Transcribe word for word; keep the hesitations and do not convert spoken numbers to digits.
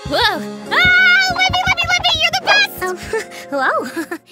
Whoa! Ah, Libby, Libby, Libby, you're the best! Oh, hello.